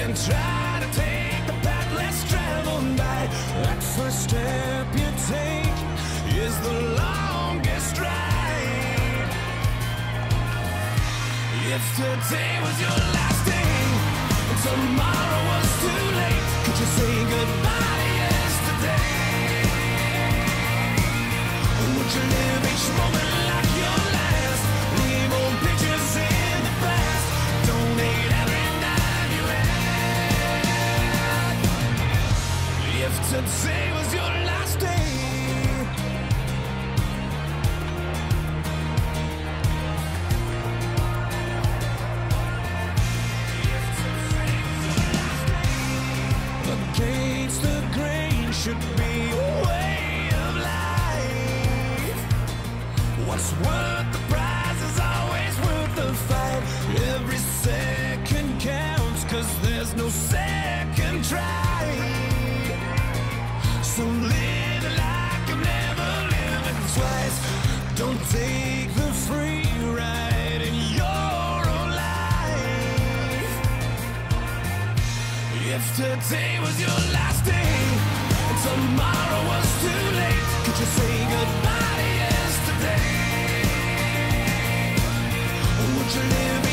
and try to take the path less traveled by. That first step you take is the longest ride. If today was your last day and tomorrow was too late, could you say goodbye to yesterday? Would you live each moment like your last? Leave old pictures in the past. Donate every dime you had. If today was your last day, against the grain should be a way of life. What's worth the prize is always worth the fight. Every second counts, 'cause there's no second try. So live like you've never lived twice. Don't take the free ride in your own life. If today was your last day and tomorrow was too late, could you say goodbye to yesterday? Would you live